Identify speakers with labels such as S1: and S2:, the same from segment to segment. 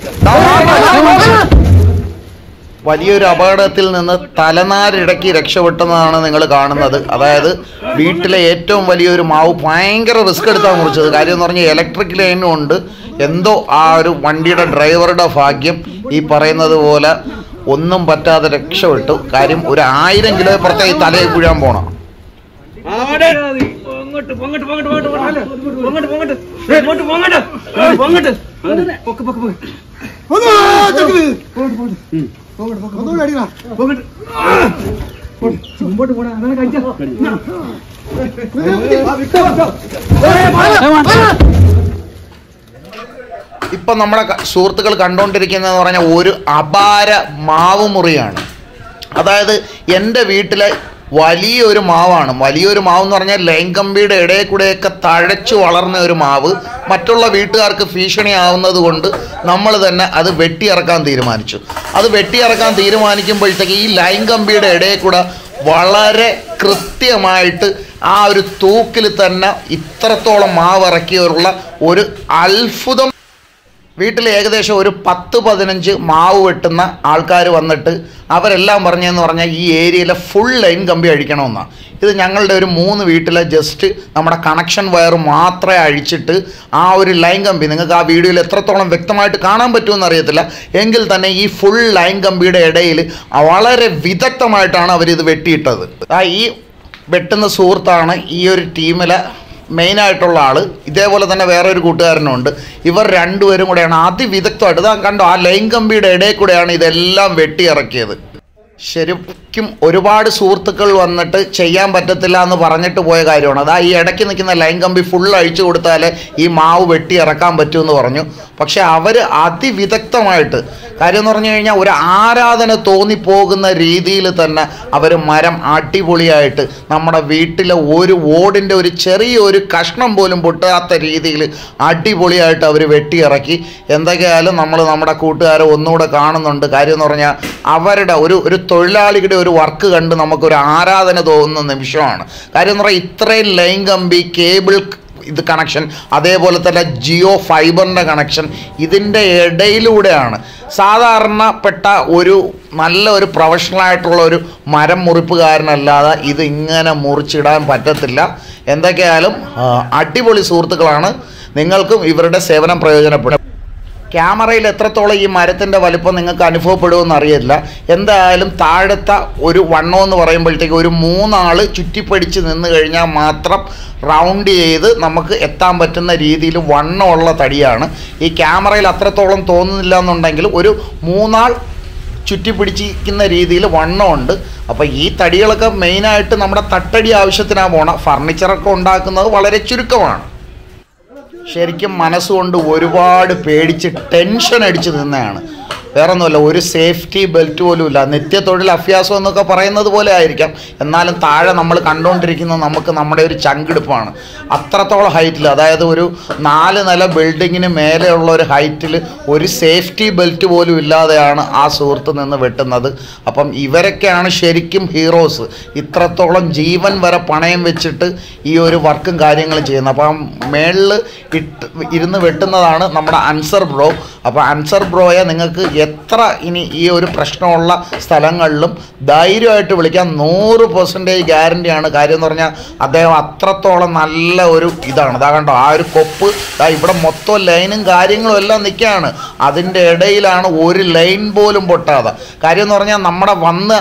S1: വലിയൊരു അപകടത്തിൽ നിന്ന് തലനാരിടയ്ക്ക് രക്ഷപ്പെട്ടെന്നാണ് നിങ്ങൾ കാണുന്നത്. അതായത് വീട്ടിലെ ഏറ്റവും വലിയൊരു മാവ് ഭയങ്കര റിസ്ക് എടുത്താണ് മുറിച്ചത്. കാര്യം എന്ന് പറഞ്ഞാൽ ഇലക്ട്രിക് ലൈനും ഉണ്ട്. എന്തോ ആ ഒരു വണ്ടിയുടെ ഡ്രൈവറുടെ ഭാഗ്യം ഈ പറയുന്നത് പോലെ ഒന്നും പറ്റാതെ രക്ഷപ്പെട്ടു. കാര്യം ഒരു 1000 കിലോ പുറത്തേക്ക് തലയിൽ വീഴാൻ പോണം. ഇപ്പൊ നമ്മുടെ സുഹൃത്തുക്കൾ കണ്ടുകൊണ്ടിരിക്കുന്നതെന്ന് പറഞ്ഞാൽ ഒരു അപാര മാവ് മുറിയാണ്. അതായത് എൻ്റെ വീട്ടിലെ വലിയൊരു മാവാണ്. വലിയൊരു മാവെന്ന് പറഞ്ഞാൽ ലൈൻ കമ്പിയുടെ ഇടയിൽ കൂടെയൊക്കെ തഴച്ചു വളർന്ന ഒരു മാവ് മറ്റുള്ള വീട്ടുകാർക്ക് ഭീഷണിയാവുന്നത് കൊണ്ട് നമ്മൾ തന്നെ അത് വെട്ടിയിറക്കാൻ തീരുമാനിച്ചു. അത് വെട്ടിയിറക്കാൻ തീരുമാനിക്കുമ്പോഴത്തേക്ക് ഈ ലൈൻ കമ്പിയുടെ ഇടയിൽ കൂടെ വളരെ കൃത്യമായിട്ട് ആ ഒരു തൂക്കിൽ തന്നെ ഇത്രത്തോളം മാവ് ഇറക്കിയുള്ള ഒരു അത്ഭുതം. വീട്ടിൽ ഏകദേശം ഒരു 10-15 മാവ് വെട്ടുന്ന ആൾക്കാർ വന്നിട്ട് അവരെല്ലാം പറഞ്ഞതെന്ന് പറഞ്ഞാൽ ഈ ഏരിയയിലെ ഫുൾ ലൈൻ കമ്പി അഴിക്കണമെന്നാണ്. ഇത് ഞങ്ങളുടെ ഒരു 3 വീട്ടിലെ ജസ്റ്റ് നമ്മുടെ കണക്ഷൻ വയർ മാത്രമേ അഴിച്ചിട്ട് ആ ഒരു ലൈൻ കമ്പി, നിങ്ങൾക്ക് ആ വീഡിയോയിൽ എത്രത്തോളം വ്യക്തമായിട്ട് കാണാൻ പറ്റുമെന്ന് അറിയത്തില്ല, എങ്കിൽ തന്നെ ഈ ഫുൾ ലൈൻ കമ്പിയുടെ ഇടയിൽ വളരെ വിദഗ്ധമായിട്ടാണ് അവരിത് വെട്ടിയിട്ടത്. ഈ വെട്ടുന്ന സുഹൃത്താണ് ഈ ഒരു ടീമിലെ മെയിനായിട്ടുള്ള ആൾ. ഇതേപോലെ തന്നെ വേറെ ഒരു കൂട്ടുകാരനുണ്ട്. ഇവർ രണ്ടുപേരും കൂടെയാണ് അതിവിദഗ്ധമായിട്ട്, ഇതാ കണ്ടോ, ആ ലൈൻ കമ്പിയുടെ ഇടയിൽ കൂടെയാണ് ഇതെല്ലാം വെട്ടിയിറക്കിയത്. ശരിക്കും ഒരുപാട് സുഹൃത്തുക്കൾ വന്നിട്ട് ചെയ്യാൻ പറ്റത്തില്ല എന്ന് പറഞ്ഞിട്ട് പോയ കാര്യമാണ്. അതാ ഈ ഇടയ്ക്ക് നിൽക്കുന്ന ലൈൻ കമ്പി ഫുൾ അഴിച്ചു കൊടുത്താലേ ഈ മാവ് വെട്ടി ഇറക്കാൻ പറ്റുമെന്ന് പറഞ്ഞു. പക്ഷെ അവർ അതിവിദഗ്ധമായിട്ട്, കാര്യം എന്ന് പറഞ്ഞു കഴിഞ്ഞാൽ ഒരു ആരാധന തോന്നിപ്പോകുന്ന രീതിയിൽ തന്നെ അവർ മരം അടിപൊളിയായിട്ട് നമ്മുടെ വീട്ടിലെ ഒരു ഓടിൻ്റെ ഒരു ചെറിയൊരു കഷ്ണം പോലും പൊട്ടാത്ത രീതിയിൽ അടിപൊളിയായിട്ട് അവർ വെട്ടിയിറക്കി. എന്തൊക്കെയായാലും നമ്മൾ നമ്മുടെ കൂട്ടുകാരെ ഒന്നുകൂടെ കാണുന്നുണ്ട്. കാര്യം എന്ന് പറഞ്ഞാൽ അവരുടെ ഒരു തൊഴിലാളിയുടെ ഒരു വർക്ക് കണ്ട് നമുക്കൊരു ആരാധന തോന്നുന്ന നിമിഷമാണ്. കാര്യം എന്ന് പറഞ്ഞാൽ ഇത്രയും ലൈൻ കമ്പി, കേബിൾ ഇത് കണക്ഷൻ, അതേപോലെ തന്നെ ജിയോ ഫൈബറിൻ്റെ കണക്ഷൻ, ഇതിൻ്റെ ഇടയിലൂടെയാണ് സാധാരണപ്പെട്ട ഒരു നല്ല ഒരു പ്രൊഫഷണലായിട്ടുള്ള ഒരു മരം മുറിപ്പുകാരനല്ലാതെ ഇത് ഇങ്ങനെ മുറിച്ചിടാൻ പറ്റത്തില്ല. എന്തൊക്കെയായാലും അടിപൊളി സുഹൃത്തുക്കളാണ്. നിങ്ങൾക്കും ഇവരുടെ സേവനം പ്രയോജനപ്പെടും. ക്യാമറയിൽ എത്രത്തോളം ഈ മരത്തിൻ്റെ വലിപ്പം നിങ്ങൾക്ക് അനുഭവപ്പെടുമെന്ന് അറിയില്ല. എന്തായാലും താഴത്തെ ഒരു വണ്ണം എന്ന് പറയുമ്പോഴത്തേക്ക് ഒരു 3 ആൾ ചുറ്റിപ്പടിച്ച് നിന്ന് കഴിഞ്ഞാൽ മാത്രം റൗണ്ട് ചെയ്ത് നമുക്ക് എത്താൻ പറ്റുന്ന രീതിയിൽ വണ്ണമുള്ള തടിയാണ്. ഈ ക്യാമറയിൽ അത്രത്തോളം തോന്നുന്നില്ല എന്നുണ്ടെങ്കിൽ ഒരു 3 ആൾ ചുറ്റിപ്പിടിച്ചിരിക്കുന്ന രീതിയിൽ വണ്ണമുണ്ട്. അപ്പോൾ ഈ തടികളൊക്കെ മെയിനായിട്ട് നമ്മുടെ തട്ടടി ആവശ്യത്തിനാണ് പോണം. ഫർണിച്ചറൊക്കെ ഉണ്ടാക്കുന്നത് വളരെ ചുരുക്കമാണ്. ശരിക്കും മനസ്സുകൊണ്ട് ഒരുപാട് പേടിച്ച് ടെൻഷൻ അടിച്ച് നിന്നതാണ്. വേറെ ഒന്നുമല്ല, ഒരു സേഫ്റ്റി ബെൽറ്റ് പോലും ഇല്ല. നിത്യതൊഴിൽ അഭ്യാസം എന്നൊക്കെ പറയുന്നത് പോലെ ആയിരിക്കാം, എന്നാലും താഴെ നമ്മൾ കണ്ടുകൊണ്ടിരിക്കുന്നത് നമുക്ക് നമ്മുടെ ഒരു ചങ്കിടുപ്പാണ്. അത്രത്തോളം ഹൈറ്റിൽ, അതായത് ഒരു 4 നില ബിൽഡിങ്ങിന് മേലെയുള്ള ഒരു ഹൈറ്റിൽ ഒരു സേഫ്റ്റി ബെൽറ്റ് പോലും ഇല്ലാതെയാണ് ആ സുഹൃത്ത് നിന്ന് വെട്ടുന്നത്. അപ്പം ഇവരൊക്കെയാണ് ശരിക്കും ഹീറോസ്. ഇത്രത്തോളം ജീവൻ വരെ പണയം വെച്ചിട്ട് ഈ ഒരു വർക്കും കാര്യങ്ങളും ചെയ്യുന്നത്. അപ്പം മേളിൽ ഇരുന്ന് വെട്ടുന്നതാണ് നമ്മുടെ അൻസർ ബ്രോ. അപ്പോൾ അൻസർ ബ്രോയെ നിങ്ങൾക്ക് എത്ര ഇനി ഈ ഒരു പ്രശ്നമുള്ള സ്ഥലങ്ങളിലും ധൈര്യമായിട്ട് വിളിക്കാം. 100% ഗ്യാരണ്ടിയാണ്. കാര്യം എന്ന് പറഞ്ഞാൽ അദ്ദേഹം അത്രത്തോളം നല്ല ഒരു ഇതാണ്. അതാ കണ്ടോ, ആ ഒരു കൊപ്പ് ഇവിടെ മൊത്തം ലൈനും കാര്യങ്ങളും എല്ലാം നിൽക്കുകയാണ്. അതിൻ്റെ ഇടയിലാണ് ഒരു ലൈൻ പോലും പൊട്ടാതെ. കാര്യം എന്ന് പറഞ്ഞാൽ നമ്മുടെ വന്ന്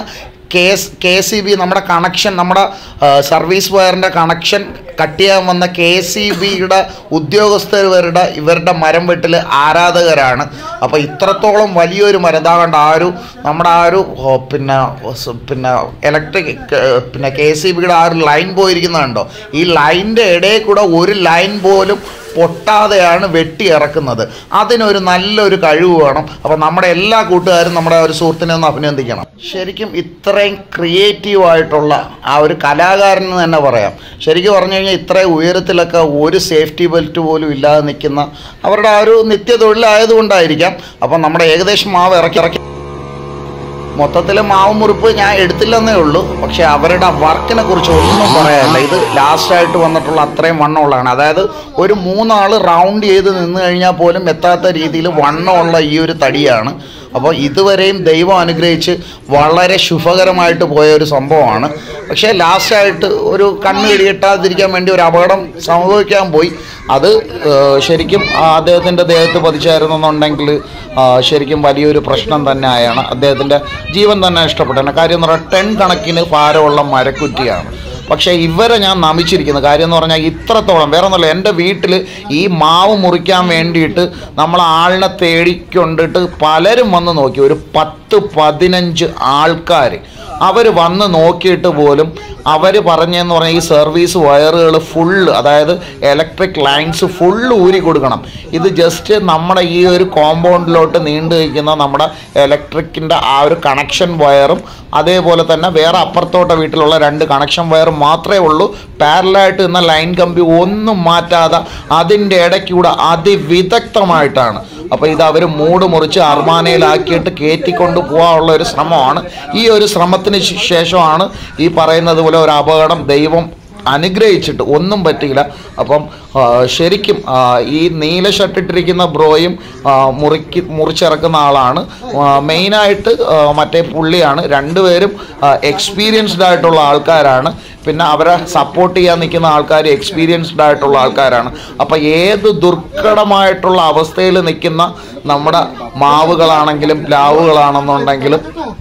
S1: KCB നമ്മുടെ കണക്ഷൻ, നമ്മുടെ സർവീസ് വയറിൻ്റെ കണക്ഷൻ കട്ട് ചെയ്യാൻ വന്ന KCBയുടെ ഉദ്യോഗസ്ഥരുടെ ഇവരുടെ മരം വെട്ടിൽ ആരാധകരാണ്. അപ്പോൾ ഇത്രത്തോളം വലിയൊരു മരം ഇതാകണ്ട ആ ഒരു നമ്മുടെ ആ ഒരു പിന്നെ ഇലക്ട്രിക് KCBയുടെ ആ ഒരു ലൈൻ പോയിരിക്കുന്നതുണ്ടോ, ഈ ലൈനിൻ്റെ ഇടയിൽ കൂടെ ഒരു ലൈൻ പോലും പൊട്ടാതെയാണ് വെട്ടി ഇറക്കുന്നത്. അതിനൊരു നല്ലൊരു കഴിവ് വേണം. അപ്പോൾ നമ്മുടെ എല്ലാ കൂട്ടുകാരും നമ്മുടെ ഒരു സുഹൃത്തിനെ ഒന്ന് അഭിനന്ദിക്കണം. ശരിക്കും ഇത്രയും ക്രിയേറ്റീവായിട്ടുള്ള ആ ഒരു കലാകാരന് തന്നെ പറയാം. ശരിക്കും പറഞ്ഞു കഴിഞ്ഞാൽ ഇത്രയും ഉയരത്തിലൊക്കെ ഒരു സേഫ്റ്റി ബെൽറ്റ് പോലും ഇല്ലാതെ നിൽക്കുന്ന അവരുടെ ആ ഒരു നിത്യതൊഴിലായതുകൊണ്ടായിരിക്കാം. അപ്പം നമ്മുടെ ഏകദേശം മാവ് ഇറക്കി മൊത്തത്തിൽ മാവ് മുറിപ്പ് ഞാൻ എടുത്തില്ലെന്നേ ഉള്ളൂ. പക്ഷെ അവരുടെ വർക്കിനെ കുറിച്ച് ഒന്നും പറയാനില്ല. ഇത് ലാസ്റ്റായിട്ട് വന്നിട്ടുള്ള അത്രയും വണ്ണമുള്ളതാണ്. അതായത് ഒരു 3 ആൾ റൗണ്ട് ചെയ്ത് നിന്ന് കഴിഞ്ഞാൽ പോലും എത്താത്ത രീതിയിൽ വണ്ണമുള്ള ഈ ഒരു തടിയാണ്. അപ്പോൾ ഇതുവരെയും ദൈവം അനുഗ്രഹിച്ച് വളരെ ശുഭകരമായിട്ട് പോയ ഒരു സംഭവമാണ്. പക്ഷേ ലാസ്റ്റായിട്ട് ഒരു കണ്ണ് കിടിയിട്ടാതിരിക്കാൻ വേണ്ടി ഒരു അപകടം സംഭവിക്കാൻ പോയി. അത് ശരിക്കും അദ്ദേഹത്തിൻ്റെ ദേഹത്ത് പതിച്ചായിരുന്നെന്നുണ്ടെങ്കിൽ ശരിക്കും വലിയൊരു പ്രശ്നം തന്നെ ആയാണ്. അദ്ദേഹത്തിൻ്റെ ജീവൻ തന്നെ ഇഷ്ടപ്പെട്ടു. കാര്യം എന്ന് പറഞ്ഞാൽ 10 കണക്കിന് ഭാരമുള്ള മരക്കുറ്റിയാണ്. പക്ഷേ ഇവരെ ഞാൻ നമിച്ചിരിക്കുന്നത് കാര്യം എന്ന് പറഞ്ഞാൽ ഇത്രത്തോളം വേറെ ഒന്നുമില്ല. എൻ്റെ വീട്ടിൽ ഈ മാവ് മുറിക്കാൻ വേണ്ടിയിട്ട് നമ്മൾ ആളിനെ തേടിക്കൊണ്ടിട്ട് പലരും വന്ന് നോക്കി. ഒരു 10-15 ആൾക്കാർ അവർ വന്ന് നോക്കിയിട്ട് പോലും അവർ പറഞ്ഞതെന്ന് പറഞ്ഞാൽ ഈ സർവീസ് വയറുകൾ ഫുള്ള്, അതായത് ഇലക്ട്രിക് ലൈൻസ് ഫുള്ള് ഊരി കൊടുക്കണം. ഇത് ജസ്റ്റ് നമ്മുടെ ഈ ഒരു കോമ്പൗണ്ടിലോട്ട് നീണ്ടു നിൽക്കുന്ന നമ്മുടെ ഇലക്ട്രിക്കിൻ്റെ ആ ഒരു കണക്ഷൻ വയറും അതേപോലെ തന്നെ വേറെ അപ്പുറത്തോട്ട വീട്ടിലുള്ള 2 കണക്ഷൻ വയറും മാത്രമേ ഉള്ളൂ. പാരലായിട്ട് നിന്ന ലൈൻ കമ്പി ഒന്നും മാറ്റാതെ അതിൻ്റെ ഇടയ്ക്കൂടെ അതിവിദഗ്ധമായിട്ടാണ്. അപ്പോൾ ഇത് അവർ മൂട് മുറിച്ച് അർമാനയിലാക്കിയിട്ട് കയറ്റിക്കൊണ്ട് പോകാനുള്ള ഒരു ശ്രമമാണ്. ഈ ഒരു ശ്രമത്തിന് ശേഷമാണ് ഈ പറയുന്നത് പോലെ ഒരു അപകടം ദൈവം അനുഗ്രഹിച്ചിട്ട് ഒന്നും പറ്റിയില്ല. അപ്പം ശരിക്കും ഈ നീല ഷർട്ടിട്ടിരിക്കുന്ന ബ്രോയും മുറിച്ചിറക്കുന്ന ആളാണ്. മെയിനായിട്ട് മറ്റേ പുള്ളിയാണ്. രണ്ടുപേരും എക്സ്പീരിയൻസ്ഡ് ആയിട്ടുള്ള ആൾക്കാരാണ്. പിന്നെ അവരെ സപ്പോർട്ട് ചെയ്യാൻ നിൽക്കുന്ന ആൾക്കാർ എക്സ്പീരിയൻസ്ഡ് ആയിട്ടുള്ള ആൾക്കാരാണ്. അപ്പോൾ ഏത് ദുർഘടമായിട്ടുള്ള അവസ്ഥയിൽ നിൽക്കുന്ന നമ്മുടെ മാവുകളാണെങ്കിലും പ്ലാവുകളാണെന്നുണ്ടെങ്കിലും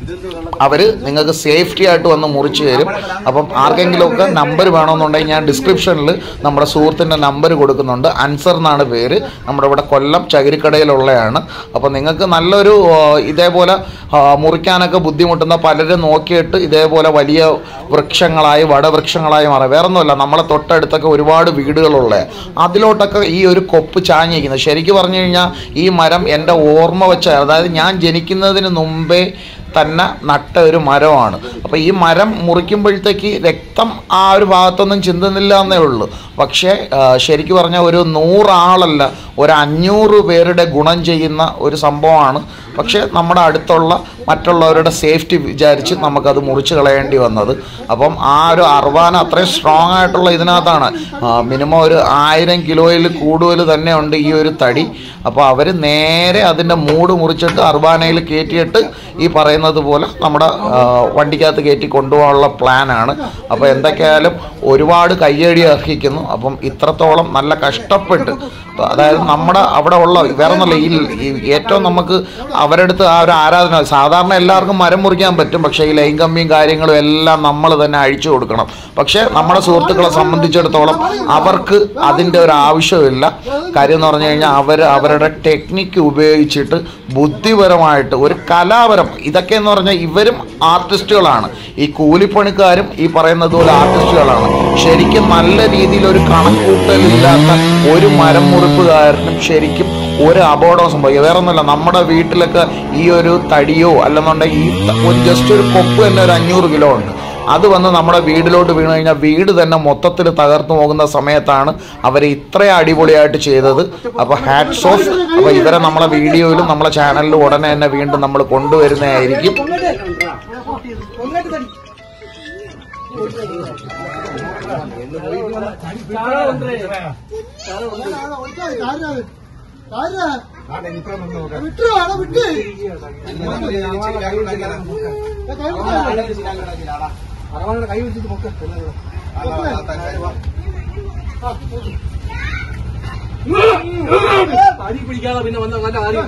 S1: അവർ നിങ്ങൾക്ക് സേഫ്റ്റി ആയിട്ട് വന്ന് മുറിച്ച് തരും. അപ്പം ആർക്കെങ്കിലുമൊക്കെ നമ്പർ വേണമെന്നുണ്ടെങ്കിൽ ഞാൻ ഡിസ്ക്രിപ്ഷനിൽ നമ്മുടെ സുഹൃത്തിൻ്റെ നമ്പർ കൊടുക്കുന്നുണ്ട്. അൻസർ എന്നാണ് പേര്. നമ്മുടെ ഇവിടെ കൊല്ലം ചകിരിക്കടയിലുള്ളതാണ്. അപ്പോൾ നിങ്ങൾക്ക് നല്ലൊരു ഇതേപോലെ മുറിക്കാനൊക്കെ ബുദ്ധിമുട്ടുന്ന പലരും നോക്കിയിട്ട് ഇതേപോലെ വലിയ വൃക്ഷങ്ങളായി വടവൃക്ഷങ്ങളായി മാറുക. വേറെ ഒന്നുമല്ല, നമ്മളെ തൊട്ടടുത്തൊക്കെ ഒരുപാട് വീടുകളുള്ള അതിലോട്ടൊക്കെ ഈ ഒരു കൊപ്പ് ചാഞ്ഞിരിക്കുന്നത്. ശരിക്കും പറഞ്ഞു കഴിഞ്ഞാൽ ഈ മരം എൻ്റെ ഓർമ്മ വെച്ച, അതായത് ഞാൻ ജനിക്കുന്നതിന് മുമ്പേ തന്നെ നട്ട ഒരു മരമാണ്. അപ്പോൾ ഈ മരം മുറിക്കുമ്പോഴത്തേക്ക് രക്തം ആ ഒരു ഭാഗത്തൊന്നും ചിന്തുന്നില്ല എന്നേ ഉള്ളൂ. പക്ഷേ ശരിക്കും പറഞ്ഞാൽ ഒരു 100 ആളല്ല, ഒരു 500 പേരുടെ ഗുണം ചെയ്യുന്ന ഒരു സംഭവമാണ്. പക്ഷേ നമ്മുടെ അടുത്തുള്ള മറ്റുള്ളവരുടെ സേഫ്റ്റി വിചാരിച്ച് നമുക്കത് മുറിച്ച് കളയേണ്ടി വന്നത്. അപ്പം ആ ഒരു അർവാന അത്രയും സ്ട്രോങ് ആയിട്ടുള്ള ഇതിനകത്താണ്. മിനിമം ഒരു 1000 കിലോയിൽ കൂടുതൽ തന്നെ ഉണ്ട് ഈ ഒരു തടി. അപ്പോൾ അവർ നേരെ അതിൻ്റെ മൂട് മുറിച്ചിട്ട് അർവാനയിൽ കയറ്റിയിട്ട് ഈ പറയുന്നത് പോലെ നമ്മുടെ വണ്ടിക്കകത്ത് കയറ്റി കൊണ്ടുപോകാനുള്ള പ്ലാനാണ്. അപ്പോൾ എന്തൊക്കെയായാലും ഒരുപാട് കയ്യടി അർഹിക്കുന്നു. അപ്പം ഇത്രത്തോളം നല്ല കഷ്ടപ്പെട്ട്, അതായത് നമ്മുടെ അവിടെ ഉള്ള വേറെ ഒന്നുമില്ല, ഈ ഏറ്റവും നമുക്ക് അവരുടെ അടുത്ത് ആ ഒരു ആരാധന. സാധാരണ എല്ലാവർക്കും മരം മുറിക്കാൻ പറ്റും, പക്ഷേ ഈ ലൈൻ കമ്പിയും കാര്യങ്ങളും എല്ലാം നമ്മൾ തന്നെ അഴിച്ചു കൊടുക്കണം. പക്ഷേ നമ്മുടെ സുഹൃത്തുക്കളെ സംബന്ധിച്ചിടത്തോളം അവർക്ക് അതിൻ്റെ ഒരു ആവശ്യമില്ല. കാര്യം എന്ന് പറഞ്ഞു കഴിഞ്ഞാൽ അവരുടെ ടെക്നിക്ക് ഉപയോഗിച്ചിട്ട് ബുദ്ധിപരമായിട്ട് ഒരു കലാപരം, ഇതൊക്കെ എന്ന് പറഞ്ഞാൽ ഇവരും ആർട്ടിസ്റ്റുകളാണ്. ഈ കൂലിപ്പണിക്കാരും ഈ പറയുന്നത് പോലെ ആർട്ടിസ്റ്റുകളാണ്. ശരിക്കും നല്ല രീതിയിൽ ഒരു കണക്കൂട്ടലില്ലാത്ത ഒരു മരം മുറിപ്പുകാരനും ശരിക്കും ഒരു അപകടവും സംഭവിക്കുക. വേറെ ഒന്നുമില്ല, നമ്മുടെ വീട്ടിലൊക്കെ ഈ ഒരു തടിയോ അല്ലെന്നുണ്ടെങ്കിൽ ഈ ജസ്റ്റ് ഒരു കൊപ്പ് തന്നെ ഒരു 500 കിലോ ഉണ്ട്. അത് വന്ന് നമ്മുടെ വീട്ടിലോട്ട് വീണ് കഴിഞ്ഞാൽ വീട് തന്നെ മൊത്തത്തിൽ തകർന്നു പോകുന്ന സമയത്താണ് അവരെ ഇത്രയും അടിപൊളിയായിട്ട് ചെയ്തത്. അപ്പോൾ ഹാറ്റ്സ് ഓഫ്. അപ്പോൾ ഇവരെ നമ്മളെ വീഡിയോയിലും നമ്മളെ ചാനലിലും ഉടനെ തന്നെ വീണ്ടും നമ്മൾ കൊണ്ടുവരുന്നതായിരിക്കും.
S2: കൈ പിടിച്ചിട്ട് പൊക്കെ അരി പിടിക്കാതെ പിന്നെ വന്ന നല്ല ആരും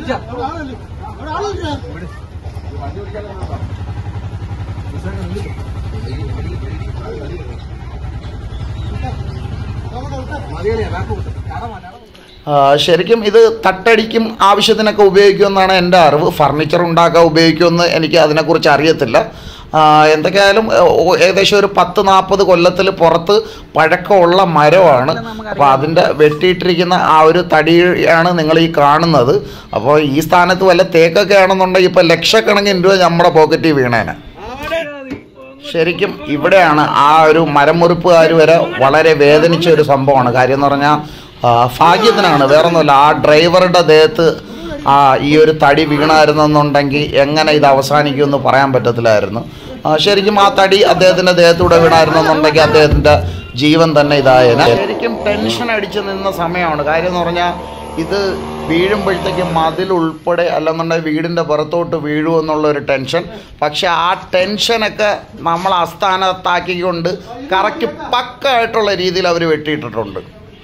S1: ശരിക്കും ഇത് തട്ടടിക്കും ആവശ്യത്തിനൊക്കെ ഉപയോഗിക്കുമെന്നാണ് എൻ്റെ അറിവ്. ഫർണിച്ചർ ഉണ്ടാക്കാൻ ഉപയോഗിക്കുമെന്ന് എനിക്ക് അതിനെക്കുറിച്ച് അറിയത്തില്ല. എന്തൊക്കെയായാലും ഏകദേശം ഒരു 10-40 കൊല്ലത്തിൽ പുറത്ത് പഴക്കമുള്ള മരമാണ്. അപ്പോൾ അതിൻ്റെ വെട്ടിയിട്ടിരിക്കുന്ന ആ ഒരു തടിയാണ് നിങ്ങൾ ഈ കാണുന്നത്. അപ്പോൾ ഈ സ്ഥാനത്ത് വല്ല തേക്കൊക്കെ ആണെന്നുണ്ടെങ്കിൽ ഇപ്പോൾ ലക്ഷക്കണക്കിന് രൂപ നമ്മുടെ പോക്കറ്റിൽ വീണേനെ. ശരിക്കും ഇവിടെയാണ് ആ ഒരു മരം മുറിപ്പുകാർ വരെ വളരെ വേദനിച്ച ഒരു സംഭവമാണ്. കാര്യം എന്ന് പറഞ്ഞാൽ ഭാഗ്യത്തിനാണ്, വേറൊന്നുമില്ല. ആ ഡ്രൈവറുടെ ദേഹത്ത് ഈ ഒരു തടി വീണായിരുന്നെന്നുണ്ടെങ്കിൽ എങ്ങനെ ഇത് അവസാനിക്കുമെന്ന് പറയാൻ പറ്റത്തില്ലായിരുന്നു. ശരിക്കും ആ തടി അദ്ദേഹത്തിൻ്റെ ദേഹത്തൂടെ വീണായിരുന്നെന്നുണ്ടെങ്കിൽ അദ്ദേഹത്തിൻ്റെ ജീവൻ തന്നെ ഇതായേനെ. ശരിക്കും ടെൻഷൻ അടിച്ച് നിന്ന സമയമാണ്. കാര്യം എന്ന് പറഞ്ഞാൽ ഇത് വീഴുമ്പോഴത്തേക്കും മതിലുൾപ്പെടെ അല്ലെന്നുണ്ടെങ്കിൽ വീടിൻ്റെ പുറത്തോട്ട് വീഴുമെന്നുള്ളൊരു ടെൻഷൻ. പക്ഷെ ആ ടെൻഷനൊക്കെ നമ്മൾ അസ്ഥാനത്താക്കിക്കൊണ്ട് കറക്റ്റ് പക്കായിട്ടുള്ള രീതിയിൽ അവർ വെട്ടിയിട്ടിട്ടുണ്ട്.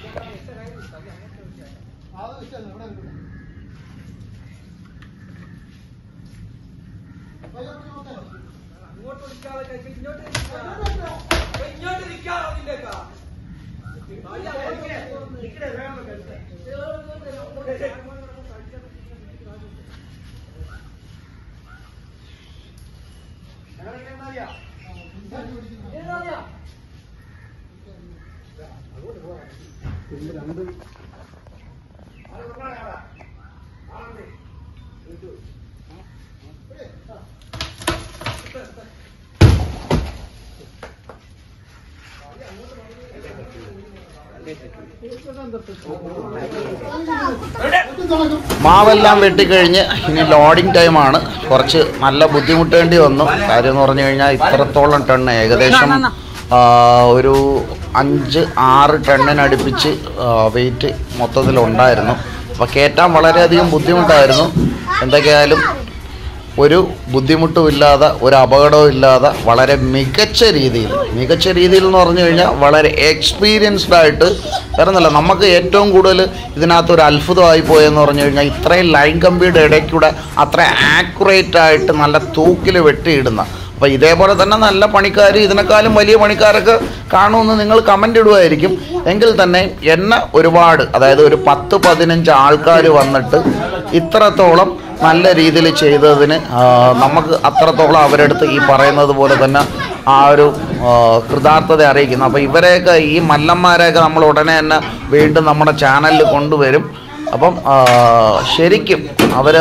S1: മാവെല്ലാം വെട്ടിക്കഴിഞ്ഞ് ഇനി ലോഡിങ് ടൈമാണ്. കുറച്ച് നല്ല ബുദ്ധിമുട്ടേണ്ടി വന്നു. കാര്യം എന്ന് പറഞ്ഞു കഴിഞ്ഞാൽ ഇത്രത്തോളം ടണ്ണ്, ഏകദേശം ഒരു 5-6 ടണ്ണിനടുപ്പിച്ച് വെയിറ്റ് മൊത്തത്തിലുണ്ടായിരുന്നു. അപ്പോൾ കയറ്റാൻ വളരെയധികം ബുദ്ധിമുട്ടായിരുന്നു. എന്തൊക്കെയായാലും ഒരു ബുദ്ധിമുട്ടുമില്ലാതെ ഒരു അപകടവും ഇല്ലാതെ വളരെ മികച്ച രീതിയിൽ എന്ന് പറഞ്ഞു കഴിഞ്ഞാൽ വളരെ എക്സ്പീരിയൻസ്ഡ് ആയിട്ട് വരുന്നില്ല. നമുക്ക് ഏറ്റവും കൂടുതൽ ഇതിനകത്തൊരു അത്ഭുതമായി പോയെന്ന് പറഞ്ഞു കഴിഞ്ഞാൽ ഇത്രയും ലൈൻ കമ്പിയുടെ ഇടയ്ക്കൂടെ അത്ര ആക്യുറേറ്റ് ആയിട്ട് നല്ല തൂക്കിൽ വെട്ടിയിടുന്ന. അപ്പോൾ ഇതേപോലെ തന്നെ നല്ല പണിക്കാർ, ഇതിനേക്കാളും വലിയ പണിക്കാരൊക്കെ കാണുമെന്ന് നിങ്ങൾ കമൻ്റ് ഇടുമായിരിക്കും. എങ്കിൽ തന്നെ എന്നെ ഒരുപാട്, അതായത് ഒരു 10-15 ആൾക്കാർ വന്നിട്ട് ഇത്രത്തോളം നല്ല രീതിയിൽ ചെയ്തതിന് നമുക്ക് അത്രത്തോളം അവരെടുത്ത് ഈ പറയുന്നത് പോലെ തന്നെ ആ ഒരു കൃതാർത്ഥത അറിയിക്കുന്നു. അപ്പോൾ ഇവരെയൊക്കെ, ഈ മല്ലന്മാരെയൊക്കെ നമ്മൾ ഉടനെ തന്നെ വീണ്ടും നമ്മുടെ ചാനലിൽ കൊണ്ടുവരും. അപ്പം ശരിക്കും അവർ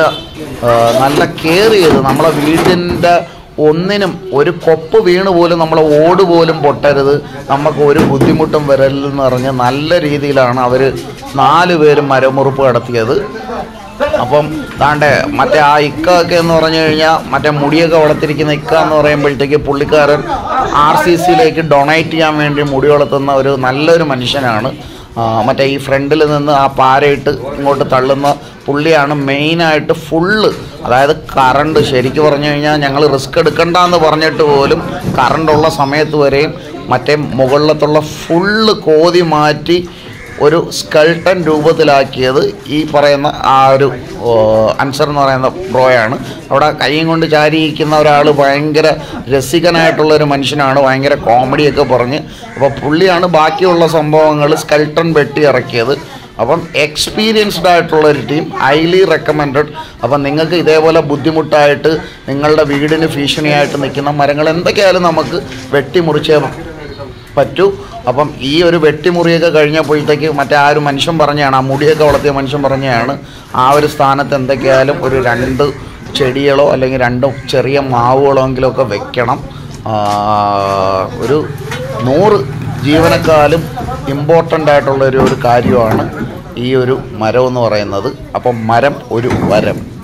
S1: നല്ല കെയർ ചെയ്ത് നമ്മളെ വീടിൻ്റെ ഒന്നിനും ഒരു കൊപ്പ് വീണ് പോലും നമ്മളെ ഓട് പോലും പൊട്ടരുത്, നമുക്ക് ഒരു ബുദ്ധിമുട്ടും വരല്ലെന്ന് പറഞ്ഞ് നല്ല രീതിയിലാണ് അവർ 4 പേരും മരമുറിപ്പ് നടത്തിയത്. അപ്പം താണ്ടെ മറ്റേ ആ ഇക്ക എന്ന് പറഞ്ഞു കഴിഞ്ഞാൽ മറ്റേ മുടിയൊക്കെ വളർത്തിരിക്കുന്ന ഇക്ക എന്ന് പറയുമ്പോഴത്തേക്ക് പുള്ളിക്കാരൻ RCCയിലേക്ക് ഡൊണേറ്റ് ചെയ്യാൻ വേണ്ടി മുടി വളർത്തുന്ന ഒരു നല്ലൊരു മനുഷ്യനാണ്. മറ്റേ ഈ ഫ്രണ്ടിൽ നിന്ന് ആ പാരയിട്ട് ഇങ്ങോട്ട് തള്ളുന്ന പുള്ളിയാണ് മെയിനായിട്ട് ഫുള്ള്. അതായത് കറണ്ട് ശരിക്കും പറഞ്ഞു കഴിഞ്ഞാൽ ഞങ്ങൾ റിസ്ക് എടുക്കണ്ടെന്ന് പറഞ്ഞിട്ട് പോലും കറണ്ടുള്ള സമയത്ത് വരെയും മറ്റേ മുകളിലത്തുള്ള ഫുള്ള് കോതി മാറ്റി ഒരു സ്കൾട്ടൻ രൂപത്തിലാക്കിയത് ഈ പറയുന്ന ആ ഒരു അൻസർ എന്ന് പറയുന്ന ബ്രോയാണ്. അവിടെ കൈയും കൊണ്ട് ചാരിയിരിക്കുന്ന ഒരാൾ ഭയങ്കര രസികനായിട്ടുള്ളൊരു മനുഷ്യനാണ്, ഭയങ്കര കോമഡിയൊക്കെ പറഞ്ഞ്. അപ്പോൾ പുള്ളിയാണ് ബാക്കിയുള്ള സംഭവങ്ങൾ സ്കൾട്ടൻ വെട്ടി ഇറക്കിയത്. അപ്പം എക്സ്പീരിയൻസ്ഡ് ആയിട്ടുള്ളൊരു ടീം, ഹൈലി റെക്കമെൻഡഡ്. അപ്പം നിങ്ങൾക്ക് ഇതേപോലെ ബുദ്ധിമുട്ടായിട്ട് നിങ്ങളുടെ വീടിന് ഭീഷണിയായിട്ട് നിൽക്കുന്ന മരങ്ങൾ എന്തൊക്കെയായാലും നമുക്ക് വെട്ടിമുറിച്ചേ പറ്റൂ. അപ്പം ഈ ഒരു വെട്ടിമുറിയൊക്കെ കഴിഞ്ഞപ്പോഴത്തേക്ക് മറ്റേ ആ ഒരു മനുഷ്യൻ പറഞ്ഞതാണ്, ആ മുടിയൊക്കെ വളർത്തിയ മനുഷ്യൻ പറഞ്ഞതാണ്, ആ ഒരു സ്ഥാനത്ത് എന്തൊക്കെയായാലും ഒരു 2 ചെടികളോ അല്ലെങ്കിൽ 2 ചെറിയ മാവുകളോ എങ്കിലുമൊക്കെ വെക്കണം. ഒരു 100 ജീവനക്കാലും ഇമ്പോർട്ടൻ്റ് ആയിട്ടുള്ളൊരു കാര്യമാണ് ഈ ഒരു മരം എന്ന് പറയുന്നത്. അപ്പം മരം ഒരു വരം.